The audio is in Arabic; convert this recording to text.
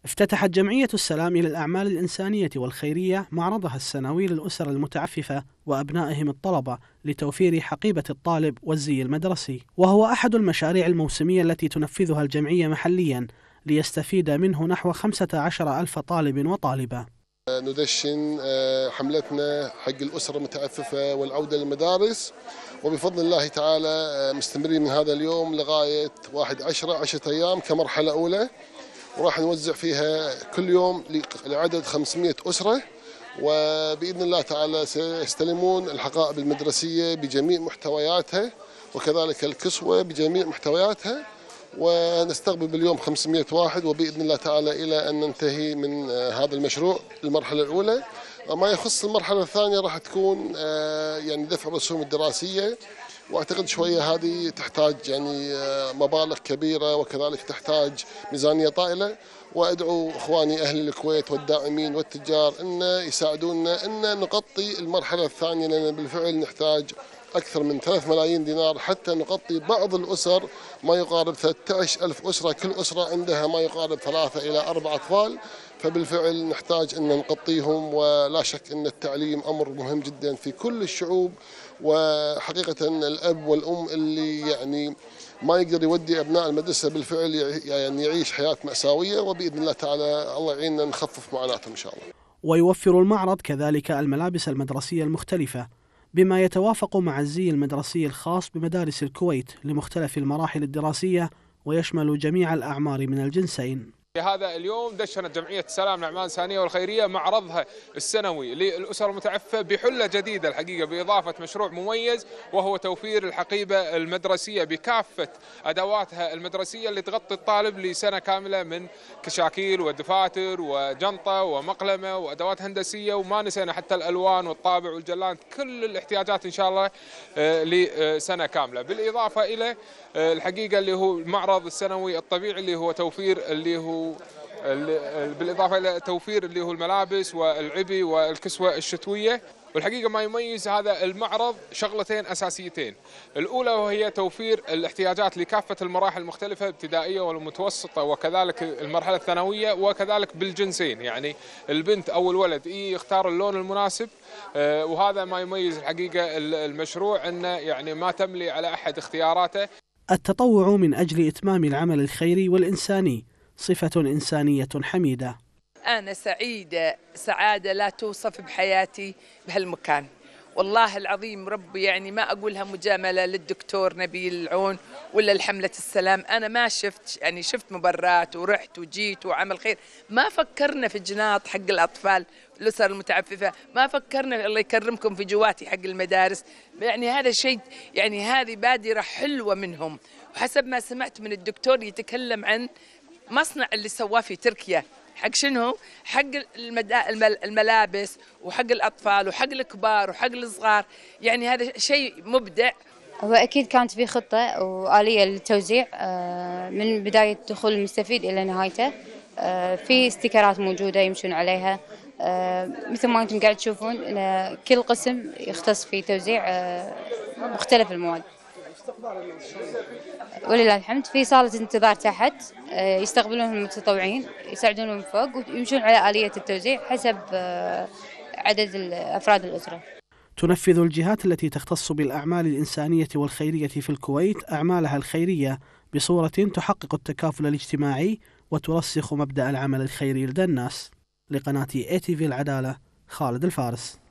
افتتحت جمعية السلام للأعمال الإنسانية والخيرية معرضها السنوي للأسر المتعففة وأبنائهم الطلبة لتوفير حقيبة الطالب والزي المدرسي، وهو أحد المشاريع الموسمية التي تنفذها الجمعية محليا ليستفيد منه نحو 15,000 طالب وطالبة. ندشن حملتنا حق الأسرة المتعففة والعودة للمدارس، وبفضل الله تعالى مستمرين من هذا اليوم لغاية 1/10 10 أيام كمرحلة أولى، وراح نوزع فيها كل يوم لعدد 500 أسرة، وبإذن الله تعالى سيستلمون الحقائب المدرسية بجميع محتوياتها وكذلك الكسوة بجميع محتوياتها، ونستقبل باليوم 500 واحد، وبإذن الله تعالى إلى أن ننتهي من هذا المشروع المرحلة الأولى. وما يخص المرحلة الثانية راح تكون يعني دفع الرسوم الدراسية، واعتقد شويه هذه تحتاج يعني مبالغ كبيره وكذلك تحتاج ميزانيه طائله، وادعو اخواني اهل الكويت والداعمين والتجار ان يساعدونا ان نغطي المرحله الثانيه، لان بالفعل نحتاج اكثر من 3 ملايين دينار حتى نغطي بعض الاسر ما يقارب 13,000 اسره، كل اسره عندها ما يقارب 3 إلى 4 اطفال، فبالفعل نحتاج ان نغطيهم. ولا شك ان التعليم امر مهم جدا في كل الشعوب، وحقيقة الأب والأم اللي يعني ما يقدر يودي أبناء المدرسة بالفعل يعني يعيش حياة مأساوية، وبإذن الله تعالى الله يعيننا نخفف معاناتهم إن شاء الله. ويوفر المعرض كذلك الملابس المدرسية المختلفة بما يتوافق مع الزي المدرسي الخاص بمدارس الكويت لمختلف المراحل الدراسية، ويشمل جميع الأعمار من الجنسين. في هذا اليوم دشنت جمعية السلام للأعمال الإنسانية والخيرية معرضها السنوي للأسر المتعففة بحلة جديدة الحقيقة، بإضافة مشروع مميز وهو توفير الحقيبة المدرسية بكافة أدواتها المدرسية اللي تغطي الطالب لسنة كاملة من كشاكيل ودفاتر وجنطة ومقلمة وأدوات هندسية، وما نسينا حتى الألوان والطابع والجلان، كل الاحتياجات إن شاء الله لسنة كاملة. بالإضافة إلى الحقيقة اللي هو المعرض السنوي الطبيعي اللي هو توفير اللي هو بالإضافة إلى توفير اللي هو الملابس والعبي والكسوة الشتوية. والحقيقة ما يميز هذا المعرض شغلتين أساسيتين، الأولى وهي توفير الاحتياجات لكافة المراحل المختلفة الابتدائية والمتوسطة وكذلك المرحلة الثانوية، وكذلك بالجنسين، يعني البنت أو الولد يختار اللون المناسب. وهذا ما يميز الحقيقة المشروع، أنه يعني ما تملي على أحد اختياراته. التطوع من أجل إتمام العمل الخيري والإنساني صفة إنسانية حميدة. أنا سعيدة سعادة لا توصف بحياتي بهالمكان، والله العظيم ربي يعني ما أقولها مجاملة للدكتور نبيل العون ولا لحملة السلام. أنا ما شفت يعني شفت مبرات ورحت وجيت وعمل خير، ما فكرنا في جناط حق الأطفال الأسر المتعففة، ما فكرنا الله يكرمكم في جواتي حق المدارس، يعني هذا شيء يعني هذه بادرة حلوة منهم. وحسب ما سمعت من الدكتور يتكلم عن مصنع اللي سواه في تركيا حق شنو؟ حق الملابس وحق الأطفال وحق الكبار وحق الصغار، يعني هذا شيء مبدع. هو أكيد كانت في خطة وآلية للتوزيع من بداية دخول المستفيد إلى نهايته. في استيكرات موجودة يمشون عليها، مثل ما أنتم قاعد تشوفون كل قسم يختص في توزيع مختلف المواد. ولله الحمد في صالة انتظار تحت يستقبلون المتطوعين يساعدونهم فوق، ويمشون على آلية التوزيع حسب عدد أفراد الأسرة. تنفذ الجهات التي تختص بالأعمال الإنسانية والخيرية في الكويت أعمالها الخيرية بصورة تحقق التكافل الاجتماعي وترسخ مبدأ العمل الخيري لدى الناس. لقناة ATV العدالة، خالد الفارس.